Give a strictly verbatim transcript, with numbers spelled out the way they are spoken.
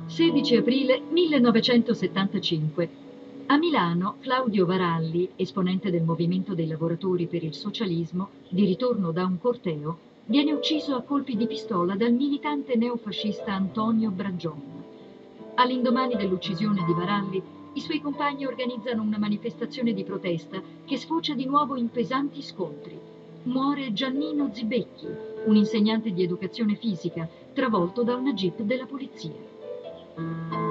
sedici aprile millenovecentosettantacinque. A Milano, Claudio Varalli, esponente del movimento dei lavoratori per il socialismo, di ritorno da un corteo, viene ucciso a colpi di pistola dal militante neofascista Antonio Bragion. All'indomani dell'uccisione di Varalli, i suoi compagni organizzano una manifestazione di protesta che sfocia di nuovo in pesanti scontri. Muore Giannino Zibecchi, un insegnante di educazione fisica, travolto da una jeep della polizia.